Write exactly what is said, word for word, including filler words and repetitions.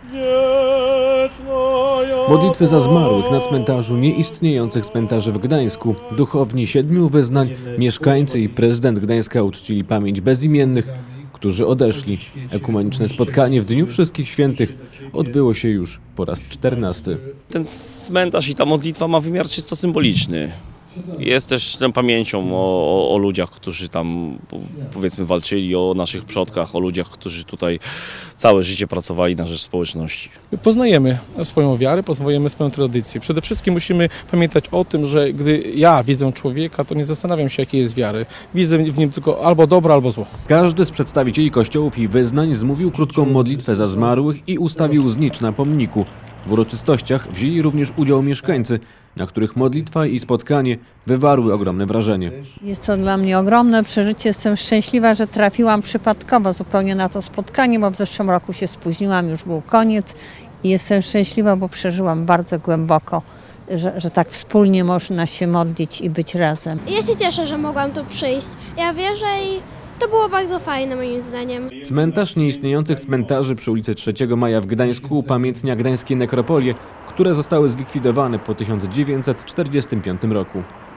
Modlitwy za zmarłych na cmentarzu nieistniejących cmentarzy w Gdańsku. Duchowni siedmiu wyznań, mieszkańcy i prezydent Gdańska uczcili pamięć bezimiennych, którzy odeszli. Ekumeniczne spotkanie w Dniu Wszystkich Świętych odbyło się już po raz czternasty. Ten cmentarz i ta modlitwa ma wymiar czysto symboliczny. Jest też tą pamięcią o, o, o ludziach, którzy tam, powiedzmy, walczyli, o naszych przodkach, o ludziach, którzy tutaj całe życie pracowali na rzecz społeczności. Poznajemy swoją wiarę, poznajemy swoją tradycję. Przede wszystkim musimy pamiętać o tym, że gdy ja widzę człowieka, to nie zastanawiam się, jakiej jest wiary. Widzę w nim tylko albo dobro, albo zło. Każdy z przedstawicieli kościołów i wyznań zmówił krótką modlitwę za zmarłych i ustawił znicz na pomniku. W uroczystościach wzięli również udział mieszkańcy, na których modlitwa i spotkanie wywarły ogromne wrażenie. Jest to dla mnie ogromne przeżycie. Jestem szczęśliwa, że trafiłam przypadkowo zupełnie na to spotkanie, bo w zeszłym roku się spóźniłam, już był koniec. I jestem szczęśliwa, bo przeżyłam bardzo głęboko, że, że tak wspólnie można się modlić i być razem. Ja się cieszę, że mogłam tu przyjść. Ja wierzę i to było bardzo fajne moim zdaniem. Cmentarz nieistniejących cmentarzy przy ulicy trzeciego Maja w Gdańsku upamiętnia gdańskie nekropolie, które zostały zlikwidowane po tysiąc dziewięćset czterdziestym piątym roku.